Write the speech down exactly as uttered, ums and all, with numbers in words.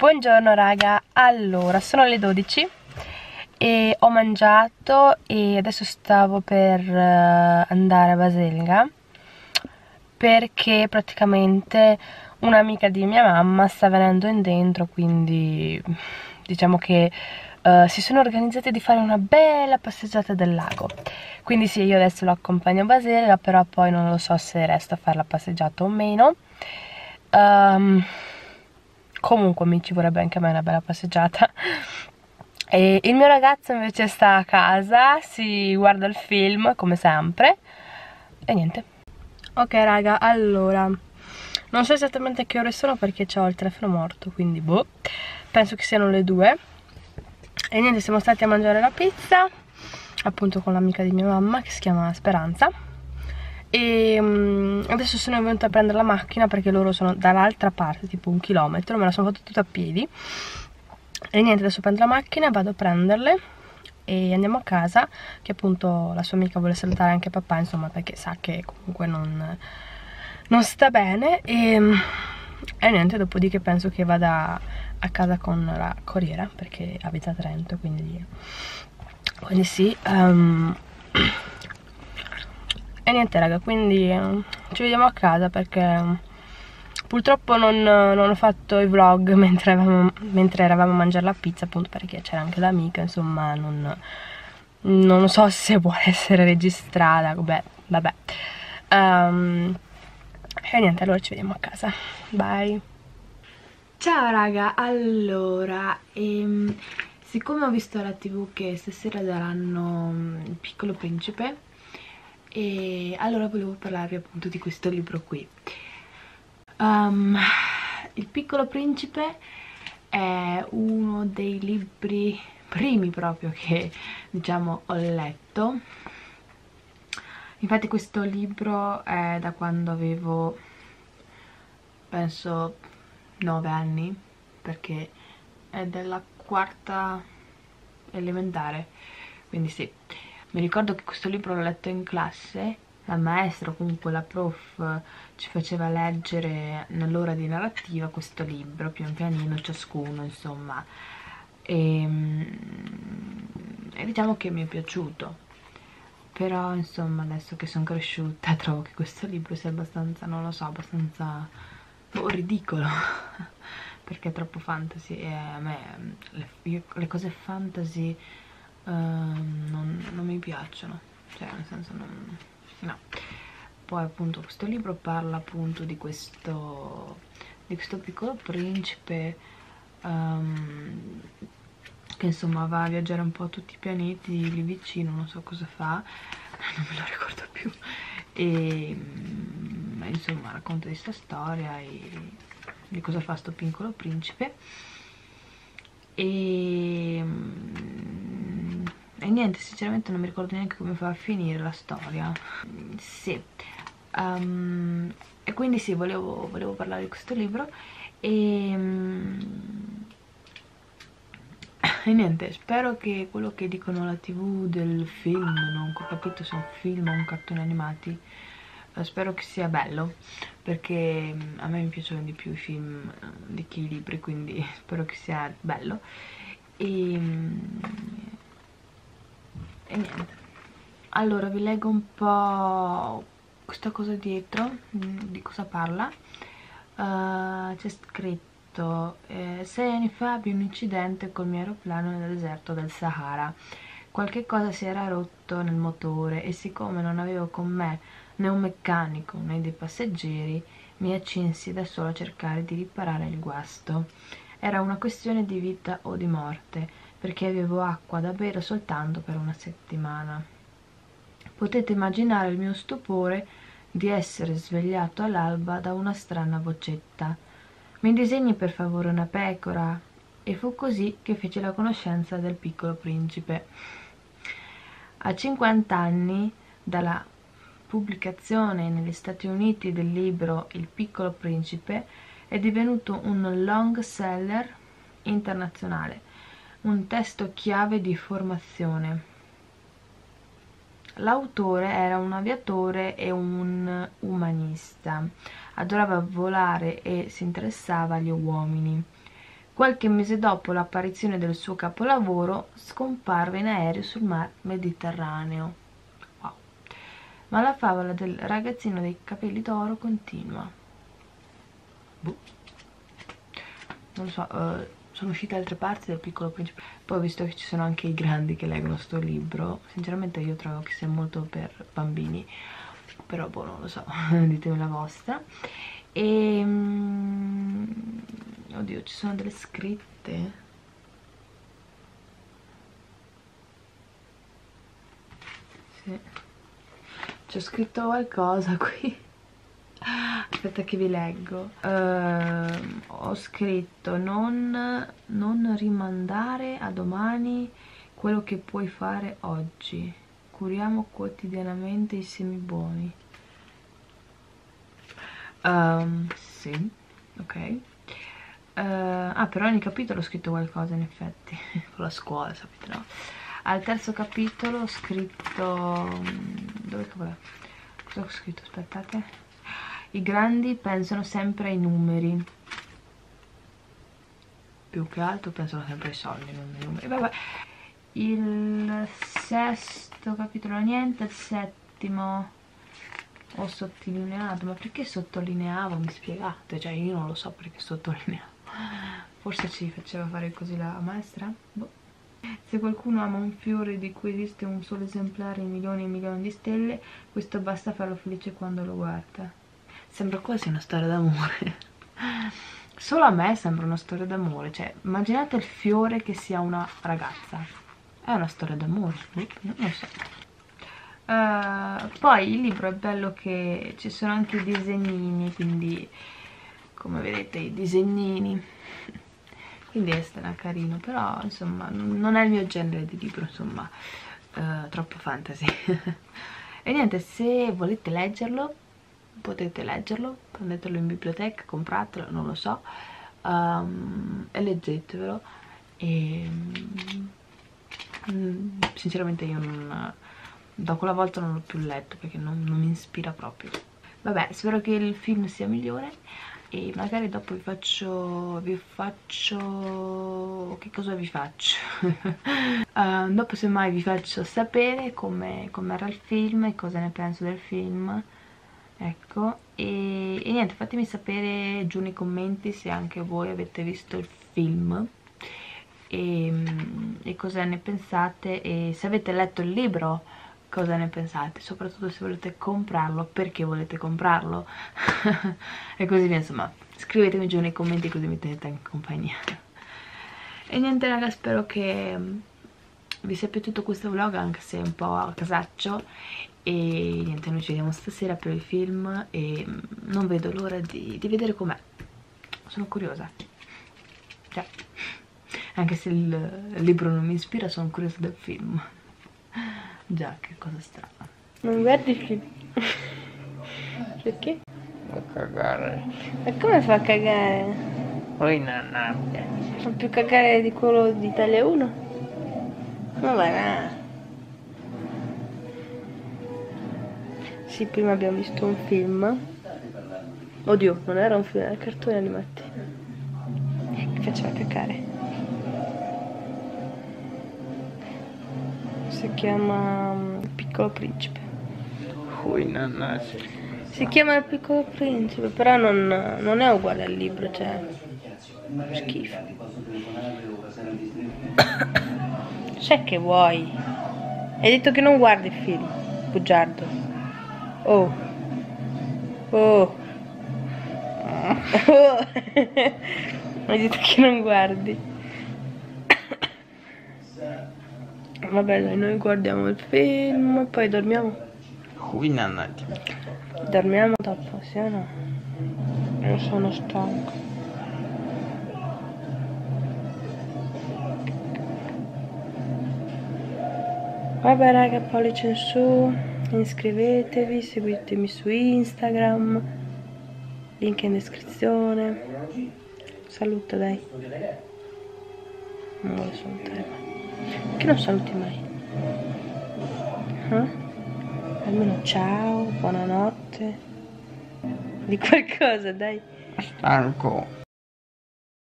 Buongiorno raga, allora sono le dodici e ho mangiato e adesso stavo per uh, andare a Baselga perché praticamente un'amica di mia mamma sta venendo in dentro, quindi diciamo che uh, si sono organizzati di fare una bella passeggiata del lago. Quindi sì, io adesso lo accompagno a Baselga, però poi non lo so se resto a fare la passeggiata o meno. um, Comunque mi ci vorrebbe anche a me una bella passeggiata. E il mio ragazzo invece sta a casa, si guarda il film come sempre e niente. Ok raga, allora non so esattamente che ore sono perché ho il telefono morto, quindi boh, penso che siano le due. E niente, siamo stati a mangiare la pizza appunto con l'amica di mia mamma che si chiama Speranza. E um, adesso sono venuta a prendere la macchina perché loro sono dall'altra parte, tipo un chilometro, me la sono fatta tutta a piedi. E niente, adesso prendo la macchina, vado a prenderle e andiamo a casa, che appunto la sua amica vuole salutare anche papà, insomma, perché sa che comunque non, non sta bene. E, e niente, dopodiché penso che vada a casa con la corriera perché abita a Trento, quindi, quindi sì. um, E niente raga, quindi eh, ci vediamo a casa perché eh, purtroppo non, non ho fatto i vlog mentre, avevamo, mentre eravamo a mangiare la pizza, appunto perché c'era anche l'amica, insomma non, non so se vuole essere registrata, vabbè, vabbè. Um, e niente, allora ci vediamo a casa, bye. Ciao raga, allora, ehm, siccome ho visto alla tv che stasera daranno Il Piccolo Principe, e allora volevo parlarvi appunto di questo libro qui. um, Il Piccolo Principe è uno dei libri primi proprio che diciamo ho letto. Infatti questo libro è da quando avevo penso nove anni, perché è della quarta elementare, quindi sì. Mi ricordo che questo libro l'ho letto in classe, la maestra o comunque la prof ci faceva leggere nell'ora di narrativa questo libro, pian pianino ciascuno, insomma. E, e diciamo che mi è piaciuto, però insomma adesso che sono cresciuta trovo che questo libro sia abbastanza, non lo so, abbastanza oh, ridicolo perché è troppo fantasy e a me le, io, le cose fantasy Uh, non, non mi piacciono, cioè nel senso non, no. Poi appunto questo libro parla appunto di questo di questo piccolo principe um, che insomma va a viaggiare un po' a tutti i pianeti lì vicino, non so cosa fa, non me lo ricordo più, e um, insomma racconta di questa storia e di cosa fa sto piccolo principe. E E niente, sinceramente non mi ricordo neanche come fa a finire la storia. Sì. Um, e quindi sì, volevo, volevo parlare di questo libro. E, um, e niente, spero che quello che dicono alla tv del film, non ho capito se è un film o un cartone animati, uh, spero che sia bello, perché um, a me mi piacciono di più i film uh, di che i libri, quindi spero che sia bello. E... Um, e niente, allora vi leggo un po' questa cosa dietro, di cosa parla. Uh, c'è scritto eh, sei anni fa ebbi un incidente col mio aeroplano nel deserto del Sahara. Qualche cosa si era rotto nel motore e siccome non avevo con me né un meccanico né dei passeggeri, mi accinsi da solo a cercare di riparare il guasto. Era una questione di vita o di morte, perché avevo acqua da bere soltanto per una settimana. Potete immaginare il mio stupore di essere svegliato all'alba da una strana vocetta. Mi disegni per favore una pecora? E fu così che feci la conoscenza del Piccolo Principe. A cinquanta anni dalla pubblicazione negli Stati Uniti del libro Il Piccolo Principe è divenuto un long seller internazionale, un testo chiave di formazione. L'autore era un aviatore e un umanista, adorava volare e si interessava agli uomini. Qualche mese dopo l'apparizione del suo capolavoro, scomparve in aereo sul mar Mediterraneo. Wow. Ma la favola del ragazzino dei capelli d'oro continua. Boh. Non lo so, uh, sono uscite altre parti del Piccolo Principe. Poi ho visto che ci sono anche i grandi che leggono sto libro. Sinceramente io trovo che sia molto per bambini, però boh, non lo so, ditemi la vostra. E um, oddio, ci sono delle scritte. Sì, c'è scritto qualcosa qui. Aspetta che vi leggo. uh, Ho scritto non, non rimandare a domani quello che puoi fare oggi, curiamo quotidianamente i semi buoni. Um, sì, ok. uh, Ah, per ogni capitolo ho scritto qualcosa in effetti. Con la scuola, sapete, no? Al terzo capitolo ho scritto... dove cavolo è? Cosa ho scritto? Aspettate. I grandi pensano sempre ai numeri. Più che altro pensano sempre ai soldi, non ai numeri. Vabbè. Il sesto capitolo niente, il settimo ho sottolineato. Ma perché sottolineavo? Mi spiegate? Cioè io non lo so perché sottolineavo. Forse ci faceva fare così la maestra? Boh. Se qualcuno ama un fiore di cui esiste un solo esemplare in milioni e milioni di stelle, questo basta farlo felice quando lo guarda. Sembra quasi una storia d'amore. Solo a me sembra una storia d'amore. Cioè, immaginate il fiore che sia una ragazza. È una storia d'amore, non lo so. Uh, poi il libro è bello che ci sono anche i disegnini, quindi come vedete i disegnini. Quindi è stato carino, però insomma non è il mio genere di libro, insomma, uh, troppo fantasy. E niente, se volete leggerlo potete leggerlo, prendetelo in biblioteca, compratelo, non lo so, um, e leggetevelo. E um, sinceramente io non, da quella volta non l'ho più letto perché non, non mi ispira proprio. Vabbè, spero che il film sia migliore e magari dopo vi faccio vi faccio che cosa vi faccio uh, dopo semmai vi faccio sapere come com'era il film e cosa ne penso del film. Ecco, e, e niente, fatemi sapere giù nei commenti se anche voi avete visto il film e, e cosa ne pensate, e se avete letto il libro cosa ne pensate, soprattutto se volete comprarlo, perché volete comprarlo e così via. Insomma, scrivetemi giù nei commenti così mi tenete anche compagnia. E niente raga, spero che vi sia piaciuto questo vlog, anche se è un po' a casaccio. E niente, noi ci vediamo stasera per il film e non vedo l'ora di, di vedere com'è. Sono curiosa. Cioè, anche se il libro non mi ispira, sono curiosa del film. Già, che cosa strana. Non guardi il film? Perché? Fa cagare. Ma come fa a cagare? Poi nanna. Fa più cagare di quello di Italia uno? Ma va là. Sì, prima abbiamo visto un film. Oddio, non era un film, era cartoni animati che faceva cacare. Si chiama Il Piccolo Principe. Poi nanna. Si chiama Il Piccolo Principe, però non, non è uguale al libro, cioè schifo. Sai che vuoi? Hai detto che non guardi il film, bugiardo. Oh, oh, oh. Hai detto che non guardi. Vabbè dai, noi guardiamo il film e poi dormiamo. Qui nanna. Dormiamo dopo, sì o no? Io sono stanco. Vabbè raga, pollice in su, iscrivetevi, seguitemi su Instagram, link in descrizione. Saluta dai. Non vuole salutare mai. Perché non saluti mai? Eh? Almeno ciao, buonanotte. Di qualcosa, dai. Stanco.